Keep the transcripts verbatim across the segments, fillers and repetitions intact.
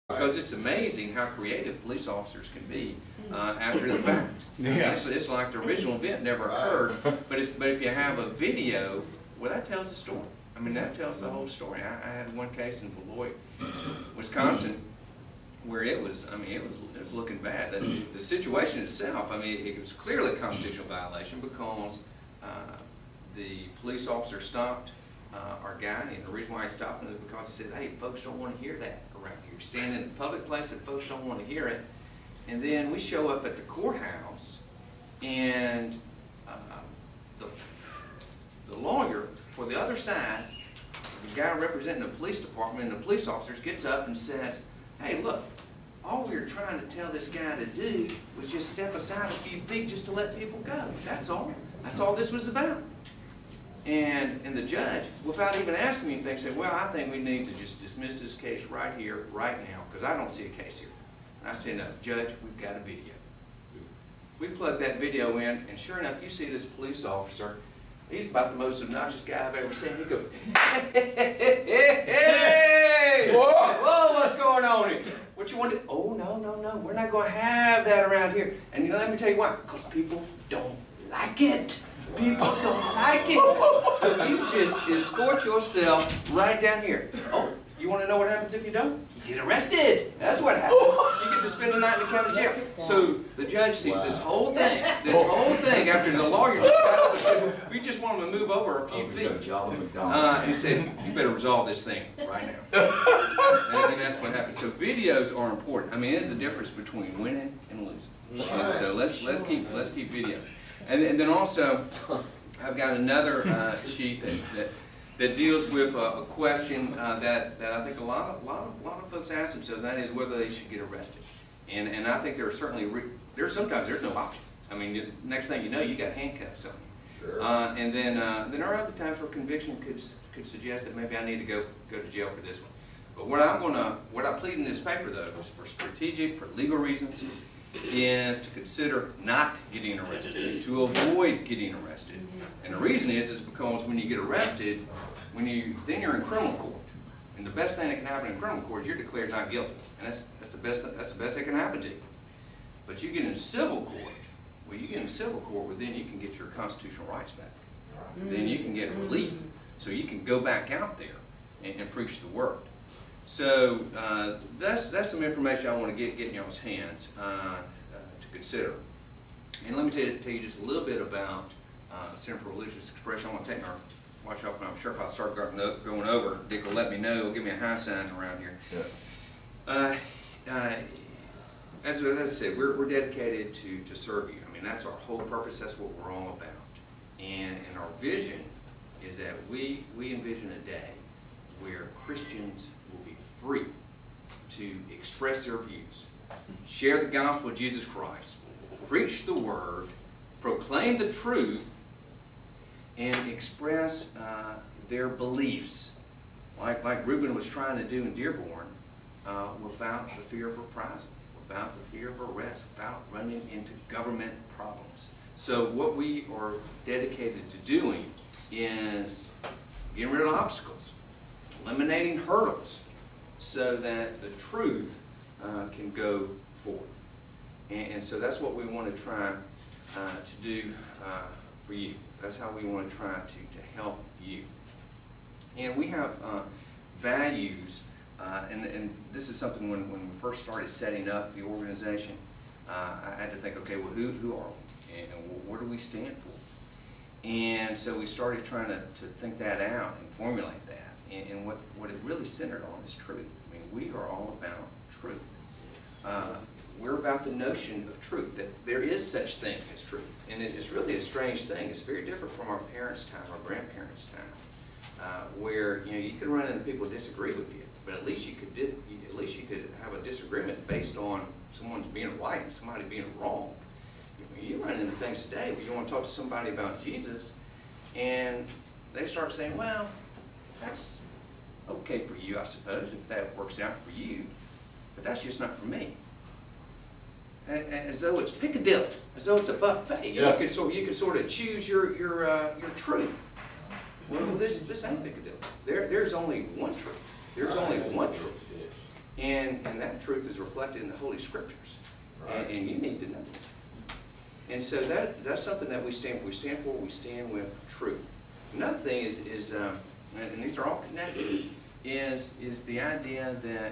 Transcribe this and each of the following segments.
Because it's amazing how creative police officers can be uh, after the fact. Yeah. It's, it's like the original event never occurred, but if but if you have a video, well, that tells the story. I mean, that tells the whole story. I, I had one case in Beloit, Wisconsin, where it was. I mean, it was it was looking bad. The, the situation itself. I mean, it was clearly a constitutional violation because uh, the police officer stopped uh, our guy, and the reason why he stopped him is because he said, "Hey, folks don't want to hear that around here. Standing in a public place and folks don't want to hear it." And then we show up at the courthouse, and uh, the, the lawyer for the other side, the guy representing the police department and the police officers, gets up and says, "Hey, look, all we were trying to tell this guy to do was just step aside a few feet just to let people go. That's all. That's all this was about." And, and the judge, without even asking me anything, said, "Well, I think we need to just dismiss this case right here, right now, because I don't see a case here." And I said, "No, Judge, we've got a video." We plugged that video in, and sure enough, you see this police officer. He's about the most obnoxious guy I've ever seen. He goes, "Hey, hey, hey, hey! Whoa, whoa, what's going on here? What you want to do?" "Oh, no, no, no, we're not going to have that around here." And you know, let me tell you why. Because people don't like it. People don't like it. So you just escort yourself right down here. Oh, you want to know what happens if you don't? You get arrested. That's what happens. You get to spend the night in the county jail. So the judge sees this whole thing, this whole thing after the lawyer got up and said, "We just want him to move over a few feet." Uh, he said, "You better resolve this thing right now." and, and that's what happens. So videos are important. I mean, there's a difference between winning and losing. And so let's let's keep let's keep videos. And, and then also, I've got another uh, sheet that, that that deals with a, a question uh, that that I think a lot of lot of lot of folks ask themselves, and that is whether they should get arrested. And and I think there are certainly re there's sometimes there's no option. I mean, the next thing you know, you got handcuffs on you. Sure. Uh, and then uh, then there are other times where conviction could could suggest that maybe I need to go go to jail for this one. But what I'm gonna what I plead in this paper though is for strategic, for legal reasons, is to consider not getting arrested, to avoid getting arrested. And the reason is is because when you get arrested, when you then you're in criminal court. And the best thing that can happen in criminal court is you're declared not guilty. And that's that's the best that's the best that can happen to you. But you get in civil court, well you get in civil court, well then you can get your constitutional rights back. Then you can get relief. So you can go back out there and, and preach the word. So uh, that's that's some information I want to get get in y'all's hands uh, uh, to consider. And let me tell you, tell you just a little bit about uh, Center for Religious Expression. I want to take our watch off, and I'm sure if I start going over, Dick will let me know. Give me a high sign around here. Yeah. Uh, uh, as, as I said, we're we're dedicated to to serve you. I mean, that's our whole purpose. That's what we're all about. And and our vision is that we we envision a day where Christians will be free to express their views, share the gospel of Jesus Christ, preach the word, proclaim the truth, and express uh, their beliefs, like, like Reuben was trying to do in Dearborn, uh, without the fear of reprisal, without the fear of arrest, without running into government problems. So what we are dedicated to doing is getting rid of obstacles, eliminating hurdles, so that the truth uh, can go forward. And, and so that's what we want to try uh, to do uh, for you. That's how we want to try to, to help you. And we have uh, values, uh, and, and this is something when, when we first started setting up the organization, uh, I had to think, okay, well, who, who are we? And, and what do we stand for? And so we started trying to, to think that out and formulate that. And, and what, what it really centered on is truth. I mean, we are all about truth. Uh, we're about the notion of truth, that there is such thing as truth. And it is really a strange thing. It's very different from our parents' time, our grandparents' time, uh, where you know you could run into people who disagree with you, but at least you could did, at least you could have a disagreement based on someone's being right and somebody being wrong. You run into things today where you want to talk to somebody about Jesus, and they start saying, "Well, that's okay for you, I suppose, if that works out for you, but that's just not for me." As though it's Piccadilly, as though it's a buffet. Yeah. You can sort you can sort of choose your your uh, your truth. Well, this this ain't Piccadilly. There there's only one truth. There's only one truth. And, and that truth is reflected in the Holy Scriptures. Right. And, and you need to know that. And so that, that's something that we stand for. We stand for, we stand with truth. Another thing is, is um, and, and these are all connected, is, is the idea that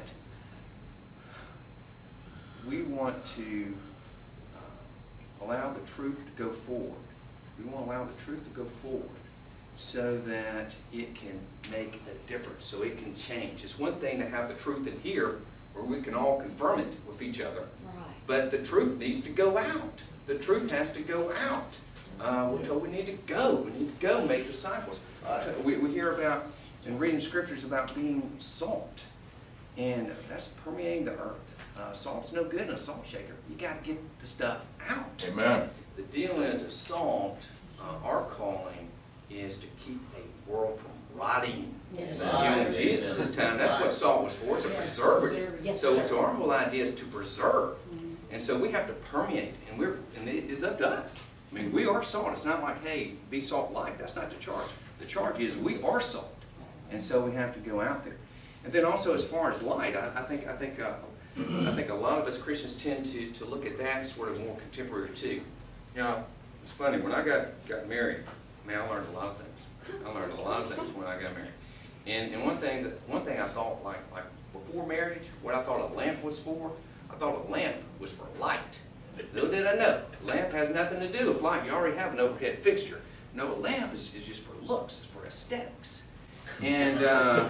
we want to uh, allow the truth to go forward. We want to allow the truth to go forward so that it can make a difference, so it can change. It's one thing to have the truth in here where we can all confirm it with each other, right. But the truth needs to go out. The truth has to go out. Uh, we're told we need to go. We need to go make disciples. Uh, we, we hear about, in reading scriptures, about being salt, and that's permeating the earth. Uh, salt's no good in a salt shaker. You got to get the stuff out. Amen. The deal is that salt, uh, our calling, is to keep a world from rotting. Yes. You know, in Jesus' time, that's what salt was for. It's a preservative. Yes, so, so our whole idea is to preserve, mm-hmm. And so we have to permeate, and we're and it is up to us. I mean, we are salt. It's not like, hey, be salt-like. That's not the charge. The charge is we are salt, and so we have to go out there. And then also, as far as light, I, I think I think uh, I think a lot of us Christians tend to to look at that sort of more contemporary too. You know, it's funny, when I got got married, man, I learned a lot of things. I learned a lot of things when I got married. And, and one thing, one thing I thought, like, like before marriage, what I thought a lamp was for, I thought a lamp was for light. Little did I know, a lamp has nothing to do with light. You already have an overhead fixture. No, a lamp is, is just for looks, it's for aesthetics. And, uh,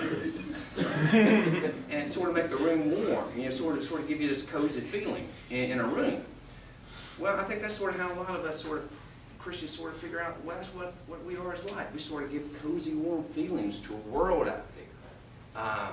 and sort of make the room warm, you know, sort of, sort of give you this cozy feeling in, in a room. Well, I think that's sort of how a lot of us sort of Christians sort of figure out, well, that's what, what we are as light. We sort of give cozy, warm feelings to a world out there. Um,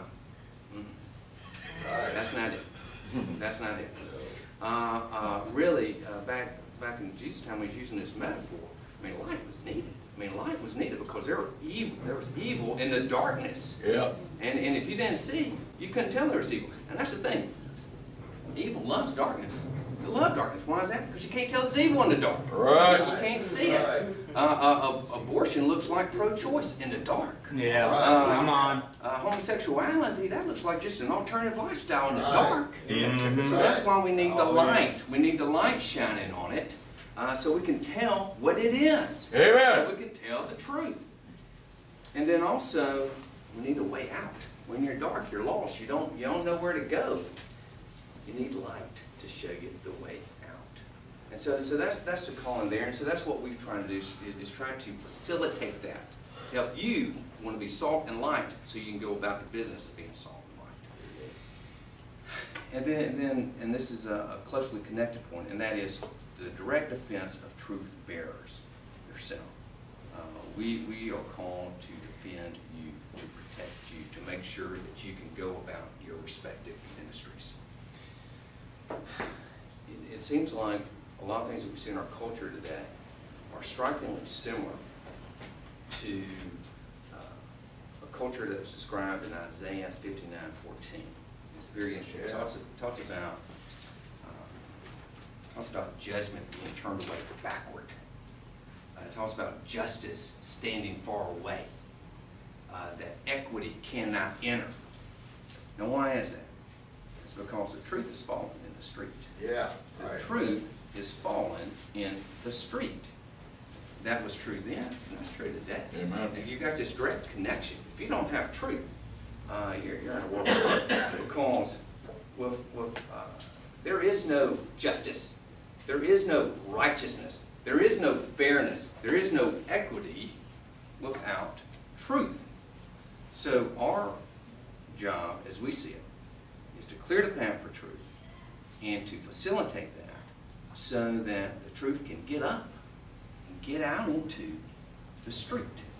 mm, that's not it. That's not it. Uh, uh, really, uh, back back in Jesus' time, we was using this metaphor. I mean, light was needed. I mean, light was needed because there were evil. There was evil in the darkness. Yeah. And and if you didn't see, you couldn't tell there was evil. And that's the thing. Evil loves darkness. You love darkness. Why is that? Because you can't tell there's evil in the dark. Right. You can't see it. Uh, uh, uh, abortion looks like pro-choice in the dark. Yeah. Uh, Come on. Uh, homosexuality, that looks like just an alternative lifestyle in the dark. Yeah. So that's why we need the light. We need the light shining on it, uh, so we can tell what it is. Amen. So we can tell the truth. And then also, we need a way out. When you're dark, you're lost. You don't, you don't know where to go. You need light to show you the way out. And so, so that's, that's the calling there. And so that's what we're trying to do, is, is try to facilitate that. To help you want to be salt and light so you can go about the business of being salt and light. And then, and, then, and this is a closely connected point, and that is the direct defense of truth bearers, yourself. Uh, we, we are called to defend you, to protect you, to make sure that you can go about your respective ministries. It, it seems like a lot of things that we see in our culture today are strikingly similar to uh, a culture that was described in Isaiah fifty-nine fourteen. It's very interesting. It talks, it talks about uh, talks about judgment being turned away backward. Uh, it talks about justice standing far away. Uh, that equity cannot enter. Now, why is that? It's because the truth is fallen in the street. Yeah. The right. truth is fallen in the street. That was true then, and that's true today. Amen. If you've got this direct connection, if you don't have truth, uh, you're, you're in a world because with, with, uh, there is no justice. There is no righteousness. There is no fairness. There is no equity without truth. So our job, as we see it, is to clear the path for truth and to facilitate that so that the truth can get up and get out into the street.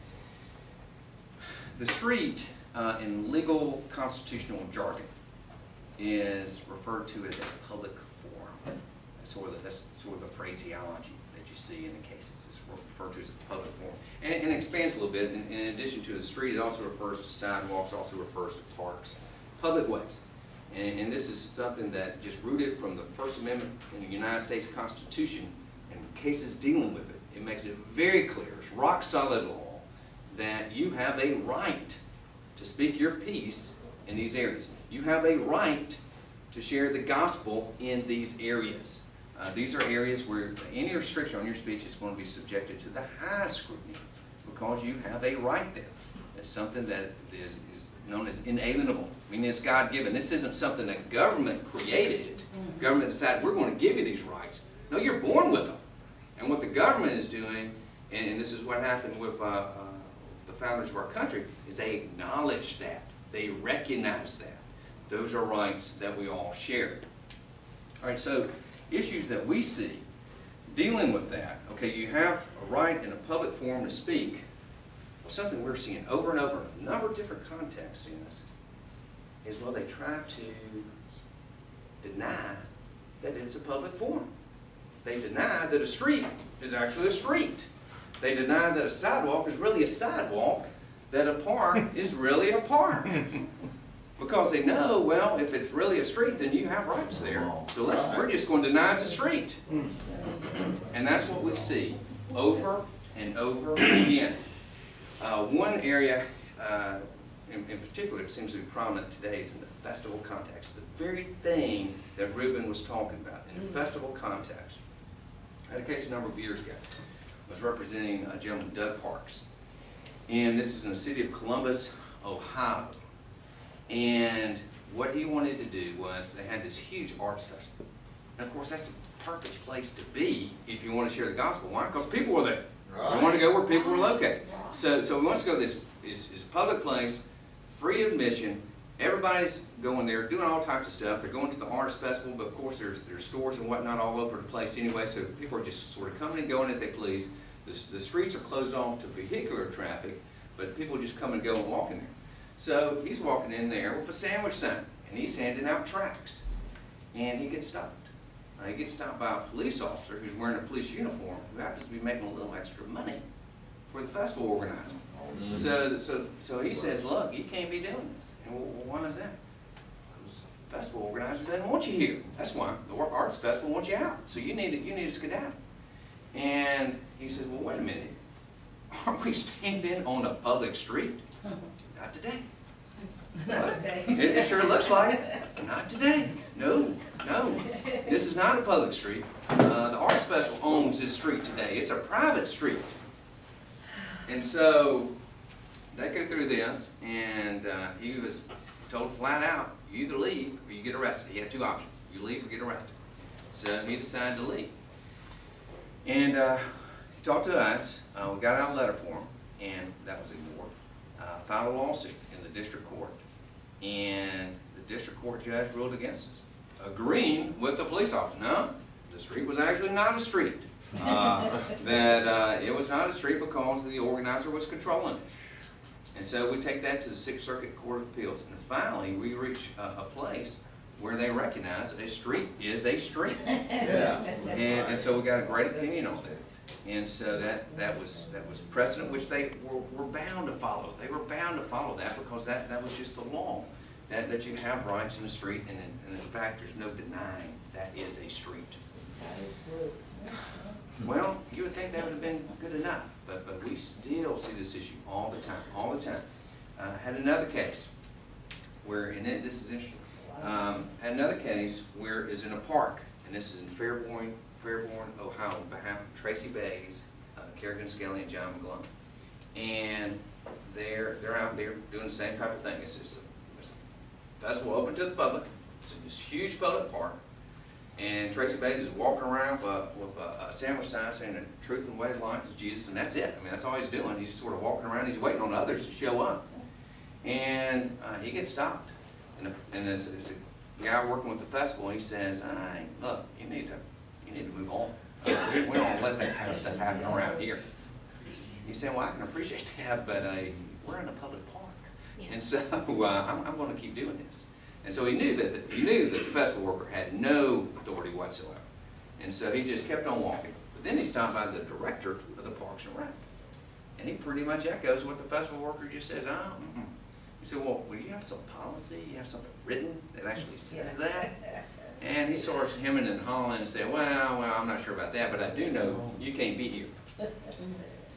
The street, uh, in legal constitutional jargon, is referred to as a public forum. That's sort of the, that's sort of the phraseology that you see in the cases. It's referred to as a public forum. And, and it expands a little bit. In, in addition to the street, it also refers to sidewalks, also refers to parks, public ways. And, and this is something that just rooted from the First Amendment in the United States Constitution and cases dealing with it. It makes it very clear, it's rock solid law, that you have a right to speak your piece in these areas. you have a right to share the gospel in these areas. Uh, these are areas where any restriction on your speech is going to be subjected to the highest scrutiny because you have a right there. It's something that is, is known as inalienable, meaning it's God-given. This isn't something that government created. Government decided, we're going to give you these rights. No, you're born with them. And what the government is doing, and, and this is what happened with uh, uh, the founders of our country, is they acknowledge that. They recognize that. Those are rights that we all share. All right, so issues that we see dealing with that, okay, you have a right in a public forum to speak. Well, something we're seeing over and over in a number of different contexts in this is, well, they try to deny that it's a public forum. They deny that a street is actually a street. They deny that a sidewalk is really a sidewalk, that a park is really a park. Because they know, well, if it's really a street, then you have rights there. So let's, we're just going to deny it's a street. And that's what we see over and over again. Uh, one area uh, in, in particular that seems to be prominent today is in the festival context. The very thing that Reuben was talking about in the festival context. I had a case a number of years ago. I was representing a gentleman, Doug Parks. And this was in the city of Columbus, Ohio. And what he wanted to do was, they had this huge arts festival. And of course, that's the perfect place to be if you want to share the gospel. Why? Because people were there. Right. We want to go where people were located. So, so we want to go to this, this, this public place, free admission. Everybody's going there, doing all types of stuff. They're going to the arts festival, but of course there's, there's stores and whatnot all over the place anyway, so people are just sort of coming and going as they please. The, the streets are closed off to vehicular traffic, but people just come and go and walk in there. So he's walking in there with a sandwich sign, and he's handing out tracts. And he gets stopped. Uh, he gets stopped by a police officer who's wearing a police uniform, who happens to be making a little extra money for the festival organizer. Mm-hmm. So, so, so he says, look, you can't be doing this. And well, why is that? Because the festival organizer doesn't want you here. That's why. The arts festival wants you out. So you need to, you need to skedaddle. And he says, well, wait a minute. Aren't we standing on a public street? Not today. Not today. It, it sure looks like it. Not today. No, no. This is not a public street. Uh, the Arts Festival owns this street today. It's a private street. And so they go through this, and uh, he was told flat out, you either leave or you get arrested. He had two options. You leave or get arrested. So he decided to leave. And uh, he talked to us. Uh, we got out a letter for him, and that was ignored. Uh, filed a lawsuit in the district court, and the district court judge ruled against us, agreeing with the police officer. No, the street was actually not a street. Uh, that uh, it was not a street because the organizer was controlling it. And so we take that to the Sixth Circuit Court of Appeals, and finally we reach a, a place where they recognize a street is a street. Yeah. And, and so we got a great opinion on that. And so that, that was that was precedent which they were, were bound to follow. They were bound to follow that because that, that was just the law. That, that you have rights in the street, and in, and in fact there's no denying that is a street. Well, you would think that would have been good enough, but, but we still see this issue all the time, all the time. Uh, had another case where, and it, this is interesting, um, had another case where it's in a park, and this is in Fairborn, Fairborn, Ohio, on behalf of Tracy Bays, uh, Kerrigan Skelly, and John McGlone. And they're, they're out there doing the same type of thing. It's, it's, a, it's a festival open to the public. It's in this huge public park. And Tracy Bays is walking around with a, with a, a sandwich sign saying the truth and way of life is Jesus, and that's it. I mean, that's all he's doing. He's just sort of walking around. He's waiting on others to show up. And uh, he gets stopped. And, the, and it's, it's a guy working with the festival, and he says, "Hey, look, you need to, you need to move on. Uh, we, we don't let that kind of stuff happen around here." He's saying, "Well, I can appreciate that, but uh, we're in a public park, yeah. and so uh, I'm, I'm going to keep doing this." And so he knew that the, he knew that the festival worker had no authority whatsoever, and so he just kept on walking. But then he stopped by the director of the Parks and Rec, and he pretty much echoes what the festival worker just says. Oh, mm-mm. He said, "Well, will you have some policy? You have something written that actually says that?" And he starts hemming and hawing and saying, "Well, well, I'm not sure about that, but I do know you can't be here."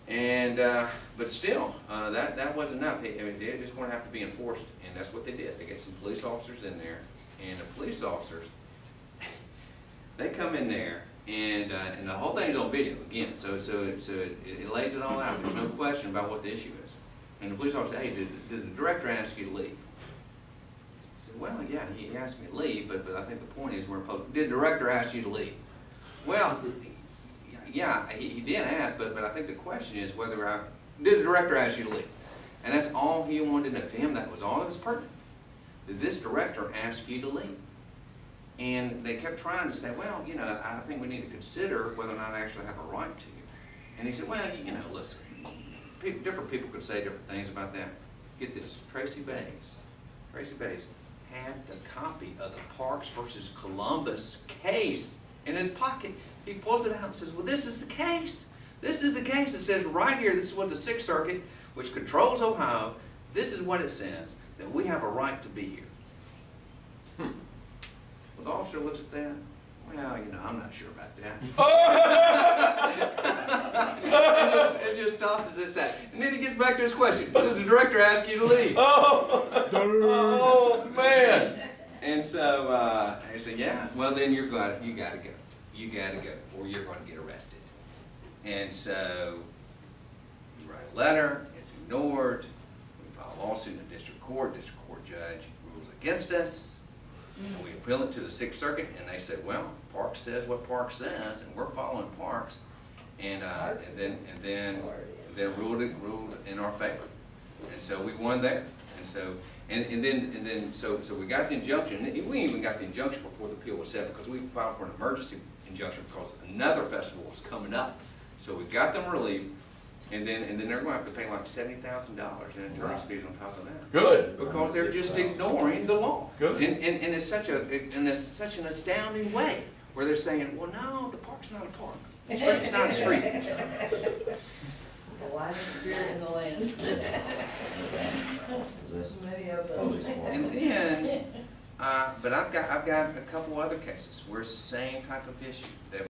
And, uh, but still, uh, that, that wasn't enough. I mean, they just want to have to be enforced, and that's what they did. They got some police officers in there, and the police officers, they come in there, and, uh, and the whole thing's on video, again, so, so, it, so it, it lays it all out. There's no question about what the issue is. And the police officer said, hey, did, did the director ask you to leave? I said, well, yeah, he asked me to leave, but, but I think the point is we're supposed, did the director ask you to leave? Well, yeah, he, he did ask, but, but I think the question is whether I, did the director ask you to leave? And that's all he wanted to know. To him, that was all that was pertinent. Did this director ask you to leave? And they kept trying to say, well, you know, I think we need to consider whether or not I actually have a right to you. And he said, well, you know, listen, people, different people could say different things about that. Get this, Tracy Bays, Tracy Bays had the copy of the Parks versus Columbus case in his pocket. He pulls it out and says, well, this is the case. This is the case. It says right here, this is what the Sixth Circuit, which controls Ohio, this is what it says, that we have a right to be here. Hmm. Well, the officer looks at that. Well, you know, I'm not sure about that. it, just, it just tosses this out. And then he gets back to his question. Did the director ask you to leave? Oh, oh man. And so uh, I said, yeah, well, then you're got you got to go. You got to go, or you're going to get arrested. And so you write a letter, it's ignored, we file a lawsuit in the district court, district court judge rules against us, and we appeal it to the Sixth Circuit, and they said, well, Parks says what Parks says, and we're following Parks, and, uh, and then and then and then ruled it ruled in our favor, and so we won there, and so and, and then and then so so we got the injunction. We even got the injunction before the appeal was set because we filed for an emergency injunction because another festival was coming up. So we got them relief, and then and then they're going to have to pay like seventy thousand dollars in attorney's fees on top of that. Good. Because they're just ignoring the law. Good. And, and, and it's such a and it's such an astounding way where they're saying, well, no, the park's not a park. The street's not a street. The living spirit in the land. Many of them. And then, uh, but I've got I've got a couple other cases where it's the same type of issue that